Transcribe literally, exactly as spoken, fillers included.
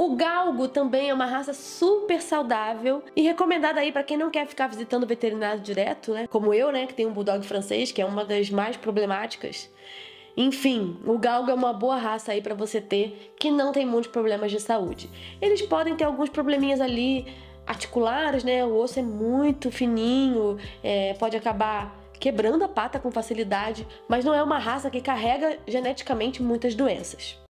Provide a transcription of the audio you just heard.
O galgo também é uma raça super saudável e recomendada aí para quem não quer ficar visitando o veterinário direto, né? Como eu, né, que tem um bulldog francês, que é uma das mais problemáticas. Enfim, o galgo é uma boa raça aí para você ter que não tem muitos problemas de saúde. Eles podem ter alguns probleminhas ali articulares, né? O osso é muito fininho, é, pode acabar quebrando a pata com facilidade, mas não é uma raça que carrega geneticamente muitas doenças.